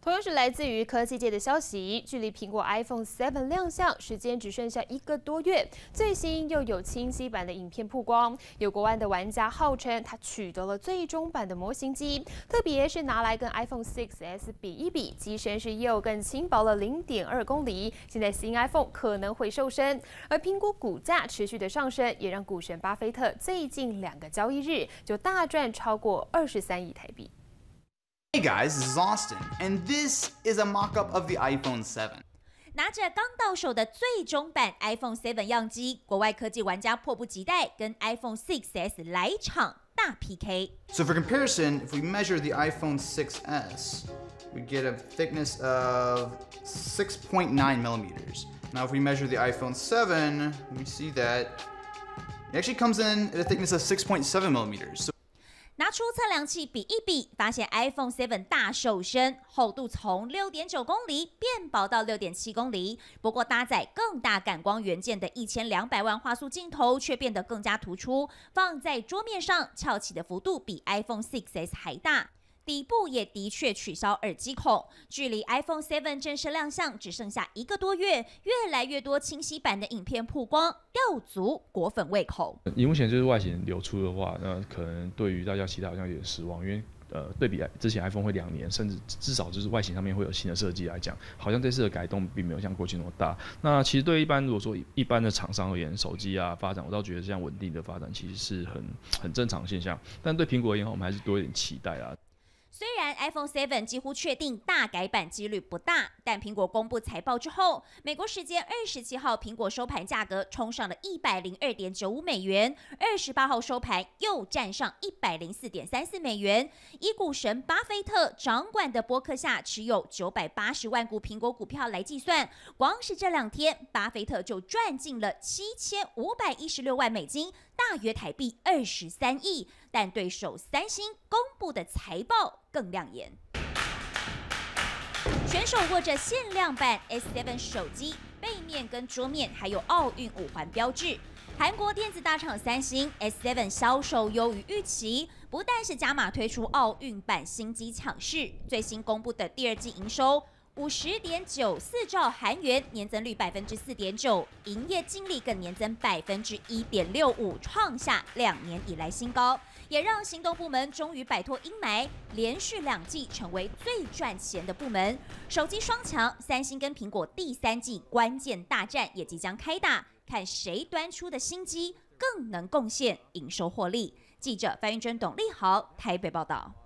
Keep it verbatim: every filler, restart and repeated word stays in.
同样是来自于科技界的消息，距离苹果 iPhone 七亮相时间只剩下一个多月，最新又有清晰版的影片曝光。有国外的玩家号称，他取得了最终版的模型机，特别是拿来跟 iPhone 六 S 比一比，机身是又更轻薄了 零点二公里。现在新 iPhone 可能会瘦身，而苹果股价持续的上升，也让股神巴菲特最近两个交易日就大赚超过二十三亿台币。 Hey guys, this is Austin, and this is a mock-up of the iPhone seven. 拿着刚到手的最终版 iPhone 七样机，国外科技玩家迫不及待跟 iPhone 六 S 来场大 P K。 So for comparison, if we measure the iPhone six S, we get a thickness of six point nine millimeters. Now if we measure the iPhone seven, we see that it actually comes in at a thickness of six point seven millimeters. So 拿出测量器比一比，发现 iPhone 七大瘦身，厚度从 六点九公厘变薄到 六点七公厘。不过搭载更大感光元件的一千两百万画素镜头却变得更加突出，放在桌面上翘起的幅度比 iPhone 六 S 还大。 底部也的确取消耳机孔，距离 iPhone 七正式亮相只剩下一个多月，越来越多清晰版的影片曝光，吊足果粉胃口。 以目前就是外形流出的话，那可能对于大家期待好像有点失望，因为呃对比之前 iPhone 会两年，甚至至少就是外形上面会有新的设计来讲，好像这次的改动并没有像过去那么大。那其实对一般如果说一般的厂商而言，手机啊发展，我倒觉得这样稳定的发展其实是很很正常的现象。但对苹果而言，我们还是多一点期待啊。 虽然 iPhone 七几乎确定大改版几率不大，但苹果公布财报之后，美国时间二十七号，苹果收盘价格冲上了 一百零二点九五美元，二十八号收盘又站上 一百零四点三四美元。以股神巴菲特掌管的波克夏持有九百八十万股苹果股票来计算，光是这两天，巴菲特就赚进了七千五百一十六万美金，大约台币二十三亿。但对手三星公布的财报 更亮眼，全手握着限量版 S 七 手机，背面跟桌面还有奥运五环标志。韩国电子大厂三星 S 七 销售优于预期，不但是加码推出奥运版新机抢势，最新公布的第二季营收 五十点九四兆韩元，年增率 百分之四点九， 营业净利更年增 百分之一点六五， 创下两年以来新高，也让行动部门终于摆脱阴霾，连续两季成为最赚钱的部门。手机双强，三星跟苹果第三季关键大战也即将开打，看谁端出的新机更能贡献营收获利。记者范云珍、董立豪台北报道。